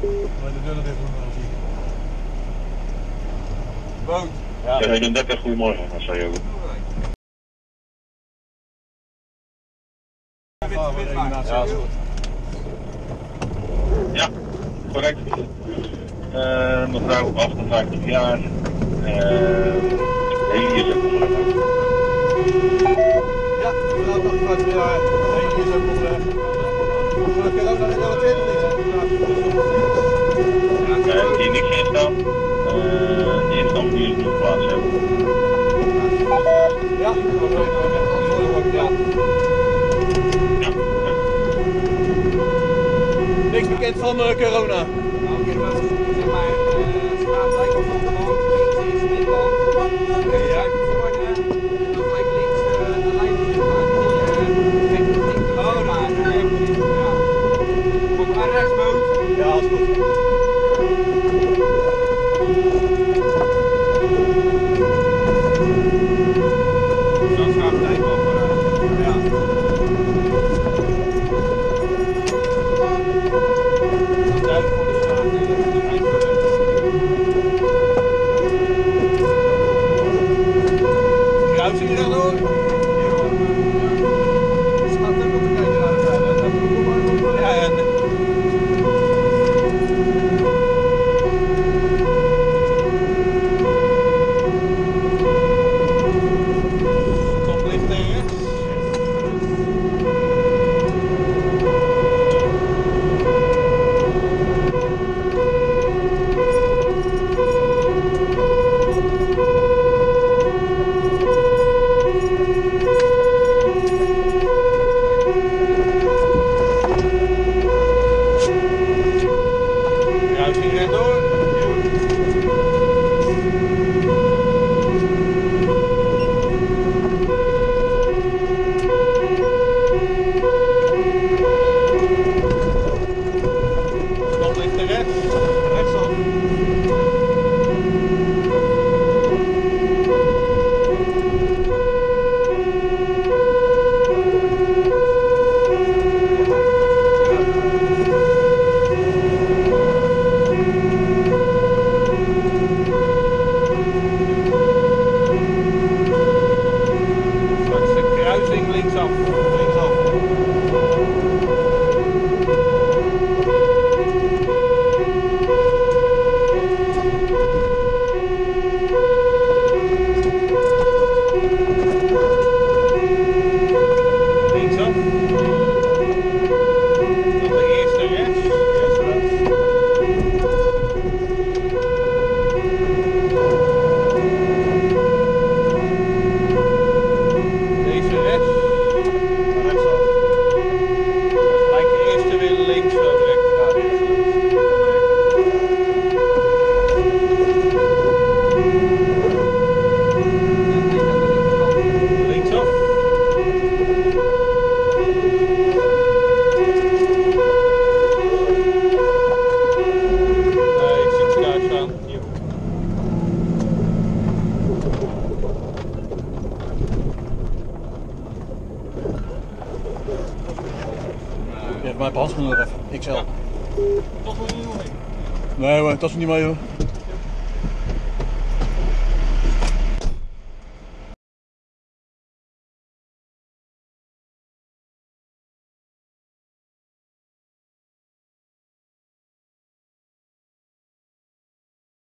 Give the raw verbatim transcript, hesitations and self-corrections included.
Maar de deur dicht doen. Boot. Ja, zevenendertig, goedemorgen, dat zei je ook. Ja, is goed. Ja, correct. Uh, mevrouw achtenvijftig jaar. Uh, Heli is ook onderweg. Ja, mevrouw achtenvijftig jaar. Heli is ook onderweg. Of uh, corona gerelateerd of niet? Ja, ik heb hier niks in staan. Uh, de instand die is niet plaats hebben. Ja, dat was ook antwoorden, ja. Ja. Niks bekend van uh, corona. Nou, ik heb wel zeg maar uh, straatwijk of van de land, links is dit land, rechts Ja. uit het voordeel, en dan gelijk links uh, de lijn die uh, kijk, ik oh, maar, ja, precies, ja. Kom maar rechtsboot. Ja, is goed. Dan gaat het eigenlijk wel voor ja. Duidelijk voor de straat en de rijden. Kruising rechtdoor. Het staat ook op te kijken naar de vrijheid. Ja, ja. Stoplicht tegen rechts. Kruising rechtdoor. Stoplicht tegen rechts. Rechtsaf. Straks de kruising linksaf. Linksaf. Linksaf. Dan de eerste rechts. Eerste rechts. Deze rechts. Rechtsaf. Gelijk de eerste weer links zo direct. Ja, de eerste links. Linksaf. Nee, ik zie ze daar staan. Hier. Je hebt mijn handschoenen nog even. X L. Toch wel heel mooi. Nee hoor, dat is niet mee hoor.